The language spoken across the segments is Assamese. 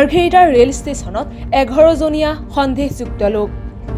মাৰ্ঘেৰিটাৰ ৰেল ষ্টেচনত 11জনীয়া সন্দেহযুক্ত লোক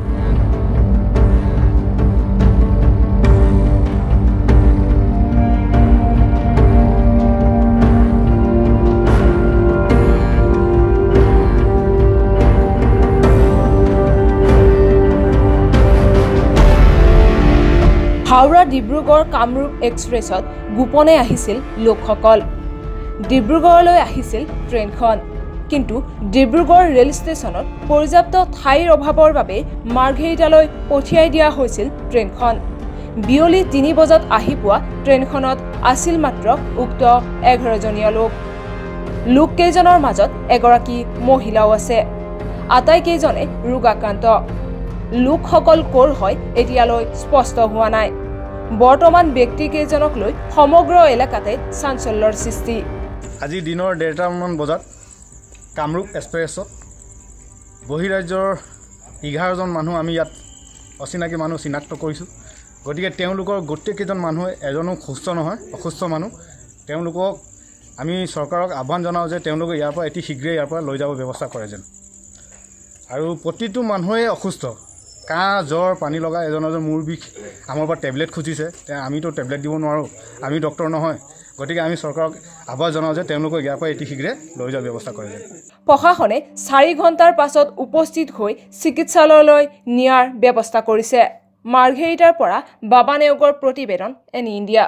হাওৰা ডিব্ৰুগড় কামৰূপ এক্সপ্ৰেছত গোপনে আহিছিল লোকসকল ডিব্ৰুগড়লৈ আহিছিল ট্ৰেইনখন কিন্তু ডিব্ৰুগড় ৰেল ষ্টেচনত পৰ্যাপ্ত ঠাইৰ অভাৱৰ বাবে মাৰ্ঘেৰিটালৈ পঠিয়াই দিয়া হৈছিল ট্ৰেইনখন বিয়লি 3 বজাত আহি পোৱা ট্ৰেইনখনত আছিল মাত্ৰ উক্ত 11জনীয়া লোককেইজনৰ মাজত এগৰাকী মহিলাও আছে আটাইকেইজনে ৰোগাক্ৰান্ত লোকসকল কৰ হয় এতিয়ালৈ স্পষ্ট হোৱা নাই বৰ্তমান ব্যক্তিকেইজনক লৈ সমগ্ৰ এলেকাতে চাঞ্চল্যৰ সৃষ্টি আজি দিনৰ 1:30 বজাত কামৰূপ এক্সপ্ৰেছত বহিৰাজ্যৰ 11জন মানুহ আমি ইয়াত অচিনাকি মানুহ চিনাক্ত কৰিছোঁ গতিকে তেওঁলোকৰ গোটেইকেইজন মানুহ এজনো সুস্থ নহয় অসুস্থ মানুহ তেওঁলোকক আমি চৰকাৰক আহ্বান জনাওঁ যে তেওঁলোকে ইয়াৰ পৰা অতি শীঘ্ৰে ইয়াৰ পৰা লৈ যাব ব্যৱস্থা কৰে যেন আৰু প্ৰতিটো মানুহে অসুস্থ কাহ জ্বৰ পানী লগা এজনৰ মূৰ বিষ আমাৰ পৰা টেবলেট খুজিছে আমিতো টেবলেট দিব নোৱাৰোঁ আমি ডক্টৰ নহয় গতিকে আমি চৰকাৰক আহ্বান জনাওঁ যে তেওঁলোকক ইয়াৰ পৰা অতি শীঘ্ৰে লৈ যোৱাৰ ব্যৱস্থা কৰে প্ৰশাসনে 4 ঘণ্টাৰ পাছত উপস্থিত হৈ চিকিৎসালয়লৈ নিয়াৰ ব্যৱস্থা কৰিছে মাৰ্ঘেৰিটাৰ পৰা বাবা নেওগৰ প্ৰতিবেদন এনি ইণ্ডিয়া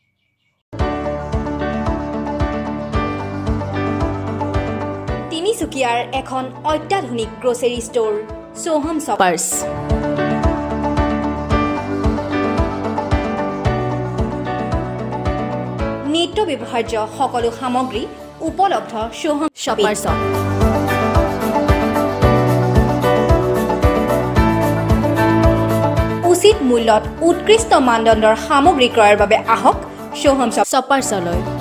তিনিচুকীয়াৰ এখন অত্যাধুনিক গ্ৰ'চাৰী ষ্ট'ৰ সোহম শপাৰ্ছ নিত্য ব্যৱহাৰ্য সকলো সামগ্ৰী উপলব্ধ সোহম শপাৰ্ছত উচিত মূল্যত উৎকৃষ্ট মানদণ্ডৰ সামগ্ৰী ক্ৰয়ৰ বাবে আহক সোহম শপাৰ্ছলৈ